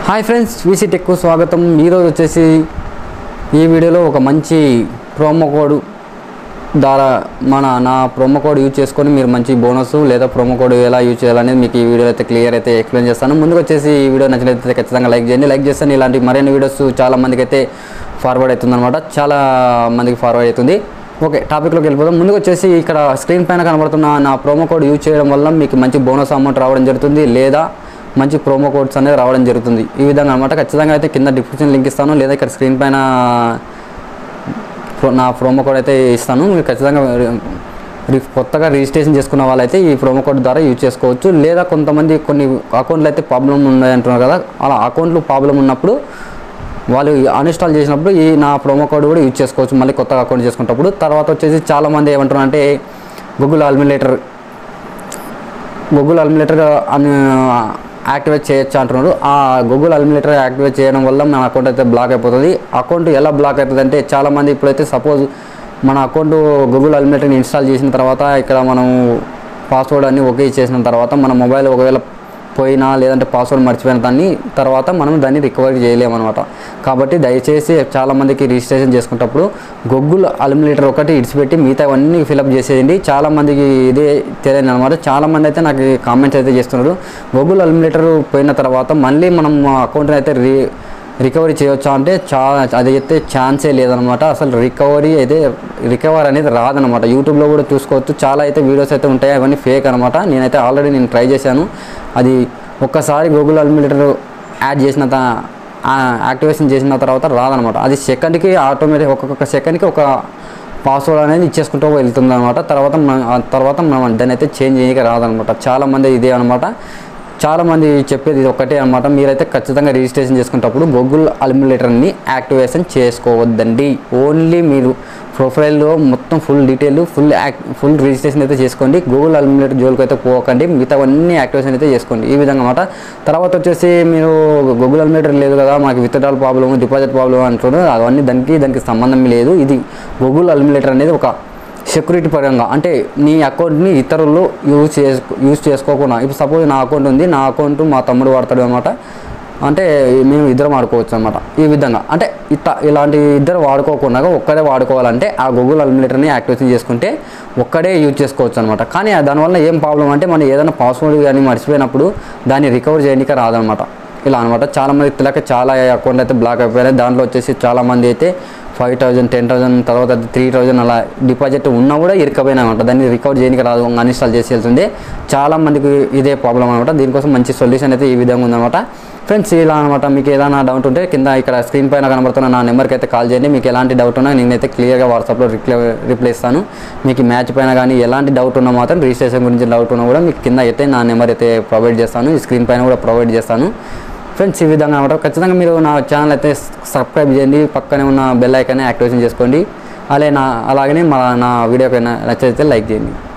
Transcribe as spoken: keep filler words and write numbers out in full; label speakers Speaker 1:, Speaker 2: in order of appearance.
Speaker 1: Hi friends, VC టెక్కు స్వాగతం. ఈరోజు వచ్చేసి ఈ వీడియోలో ఒక మంచి ప్రోమో కోడ్ ద్వారా మన నా ప్రోమో కోడ్ యూజ్ చేసుకొని మీరు మంచి బోనస్ లేదా ప్రోమో కోడ్ ఎలా యూజ్ చేయాలనేది మీకు ఈ వీడియో అయితే క్లియర్ అయితే ఎక్స్ప్లెయిన్ చేస్తాను. ముందుకు వచ్చేసి ఈ వీడియో నచ్చినట్లయితే ఖచ్చితంగా లైక్ చేయండి. లైక్ చేస్తే ఇలాంటి మరిన్ని వీడియోస్ చాలా మందికి అయితే ఫార్వర్డ్ అవుతుంది అనమాట, చాలా మందికి ఫార్వర్డ్ అవుతుంది. ఓకే, టాపిక్లోకి వెళ్ళిపోదాం. ముందుకు వచ్చేసి ఇక్కడ స్క్రీన్ పైన కనబడుతున్న నా ప్రోమో కోడ్ యూజ్ చేయడం వల్ల మీకు మంచి బోనస్ అమౌంట్ రావడం జరుగుతుంది, లేదా మంచి ప్రోమో కోడ్స్ అనేది రావడం జరుగుతుంది. ఈ విధంగా అనమాట. ఖచ్చితంగా అయితే కింద డిస్క్రిప్షన్ లింక్ ఇస్తాను, లేదా ఇక్కడ స్క్రీన్ పైన నా ప్రోమో కోడ్ అయితే ఇస్తాను. మీరు ఖచ్చితంగా కొత్తగా రిజిస్ట్రేషన్ చేసుకున్న వాళ్ళైతే ఈ ప్రోమో కోడ్ ద్వారా యూజ్ చేసుకోవచ్చు. లేదా కొంతమంది కొన్ని అకౌంట్లు అయితే ప్రాబ్లం ఉన్నాయంటున్నారు కదా, అలా అకౌంట్లు ప్రాబ్లం ఉన్నప్పుడు వాళ్ళు అన్ఇన్స్టాల్ చేసినప్పుడు ఈ నా ప్రోమో కోడ్ కూడా యూజ్ చేసుకోవచ్చు మళ్ళీ కొత్తగా అకౌంట్ చేసుకున్నప్పుడు. తర్వాత వచ్చేసి చాలామంది ఏమంటున్నారు అంటే గూగుల్ అల్మినేటర్ గూగుల్ అల్మినేటర్ యాక్టివేట్ చేయొచ్చు అంటున్నారు. ఆ గూగుల్ అల్మినేటర్ యాక్టివేట్ చేయడం వల్ల మన అకౌంట్ అయితే బ్లాక్ అయిపోతుంది. అకౌంట్ ఎలా బ్లాక్ అవుతుంది అంటే, చాలామంది ఇప్పుడైతే సపోజ్ మన అకౌంట్ గూగుల్ అల్మినేటర్ని ఇన్స్టాల్ చేసిన తర్వాత ఇక్కడ మనం పాస్వర్డ్ అన్ని ఓకే చేసిన తర్వాత మన మొబైల్ ఒకవేళ పోయినా లేదంటే పాస్వర్డ్ మర్చిపోయిన దాన్ని తర్వాత మనం దాన్ని రికవరీ చేయలేమన్నమాట. కాబట్టి దయచేసి చాలామందికి రిజిస్ట్రేషన్ చేసుకునేటప్పుడు గూగుల్ అల్మినేటర్ ఒకటి ఇడిచిపెట్టి మిగతా అవన్నీ ఫిలప్ చేసేయండి. చాలామందికి ఇదే తెలియదు అనమాట. చాలామంది అయితే నాకు కామెంట్స్ అయితే చేస్తున్నారు, గూగుల్ అల్మినేటర్ పోయిన తర్వాత మళ్ళీ మనం అకౌంట్ని అయితే రీ రికవరీ చేయవచ్చా అంటే చాలా అది అయితే ఛాన్సే లేదనమాట. అసలు రికవరీ అయితే రికవర్ అనేది రాదనమాట. యూట్యూబ్లో కూడా చూసుకోవచ్చు, చాలా అయితే వీడియోస్ అయితే ఉంటాయి, అవన్నీ ఫేక్ అనమాట. నేనైతే ఆల్రెడీ నేను ట్రై చేశాను. అది ఒక్కసారి గూగుల్ అల్మినేటర్ యాడ్ చేసిన యాక్టివేషన్ చేసిన తర్వాత రాదనమాట. అది సెకండ్కి ఆటోమేటిక్ ఒక్కొక్క సెకండ్కి ఒక పాస్వర్డ్ అనేది ఇచ్చేసుకుంటూ వెళ్తుంది అనమాట. తర్వాత తర్వాత మనం దాన్ని అయితే చేంజ్ చేయక రాదనమాట. చాలామంది ఇదే అనమాట. చాలామంది చెప్పేది ఇది ఒకటే అనమాట. మీరైతే ఖచ్చితంగా రిజిస్ట్రేషన్ చేసుకునేటప్పుడు గూగుల్ అల్మినేటర్ని యాక్టివేషన్ చేసుకోవద్దండి. ఓన్లీ మీరు ప్రొఫైల్లో మొత్తం ఫుల్ డీటెయిల్ ఫుల్ యాక్ ఫుల్ రిజిస్ట్రేషన్ అయితే చేసుకోండి. గూగుల్ అల్మినేటర్ జోలికి అయితే పోకండి, మిగతావన్నీ యాక్టివేషన్ అయితే చేసుకోండి. ఈ విధంగా అనమాట. తర్వాత వచ్చేసి మీరు గూగుల్ అల్మినేటర్ లేదు కదా, మాకు విత్డ్రాల్ ప్రాబ్లమ్ డిపాజిట్ ప్రాబ్లమ్ అంటున్నారు. అవన్నీ దానికి దానికి సంబంధం లేదు. ఇది గూగుల్ అల్మినేటర్ అనేది ఒక సెక్యూరిటీ పరంగా, అంటే నీ అకౌంట్ని ఇతరులు యూజ్ చేసుకో యూజ్ చేసుకోకుండా ఇప్పుడు సపోజ్ నా అకౌంట్ ఉంది, నా అకౌంట్ మా తమ్ముడు వాడతాడు అనమాట, అంటే మేము ఇద్దరం వాడుకోవచ్చు అనమాట. ఈ విధంగా అంటే ఇట్లా ఇలాంటి ఇద్దరు వాడుకోకుండా ఒక్కడే వాడుకోవాలంటే ఆ గూగుల్ అల్మినేటర్ని యాక్టివేషన్ చేసుకుంటే ఒక్కడే యూజ్ చేసుకోవచ్చు అనమాట. కానీ దానివల్ల ఏం ప్రాబ్లం అంటే మనం ఏదైనా పాస్వర్డ్ కానీ మర్చిపోయినప్పుడు దాన్ని రికవర్ చేయడానికి రాదనమాట. ఇలా అనమాట. చాలామంది తెలియక చాలా అకౌంట్ అయితే బ్లాక్ అయిపోయాయి. దాంట్లో వచ్చేసి చాలామంది అయితే ఫైవ్ థౌజండ్ టెన్ థౌసండ్ తర్వాత త్రీ థౌజండ్ అలా డిపాజిట్ ఉన్నా కూడా ఇరకపోయినా అనమాట. దాన్ని రికవర్ చేయడానికి రాదు, అన్ఇన్స్టాల్ చేసి వెళ్తుంది. చాలామందికి ఇదే ప్రాబ్లం అనమాట. దీనికోసం మంచి సొల్యూషన్ అయితే ఈ విధంగా ఉందన్నమాట. ఫ్రెండ్స్, ఇలా అనమాట. మీకు ఏదైనా డౌట్ ఉంటే కింద ఇక్కడ స్క్రీన్ పైన కనబడుతున్న నా నెంబర్కి అయితే కాల్ చేయండి. మీకు ఎలాంటి డౌట్ ఉన్నా నేనైతే క్లియర్గా వాట్సాప్లో రిప్లై రిప్లై ఇస్తాను. మీకు మ్యాచ్ పైన కానీ ఎలాంటి డౌట్ ఉన్నా మాత్రం రిజిస్ట్రేషన్ గురించి డౌట్ ఉన్నా కూడా మీకు కింద అయితే నా నెంబర్ అయితే ప్రొవైడ్ చేస్తాను. ఈ స్క్రీన్ పైన కూడా ప్రొవైడ్ చేస్తాను. ఫ్రెండ్స్, ఈ విధంగా అనమాట. ఖచ్చితంగా మీరు నా ఛానల్ అయితే సబ్స్క్రైబ్ చేయండి, పక్కనే ఉన్న బెల్ ఐకాన్ని యాక్టివేషన్ చేసుకోండి. అలాగే నా అలాగనే మా నా వీడియోకి నచ్చితే లైక్ చేయండి.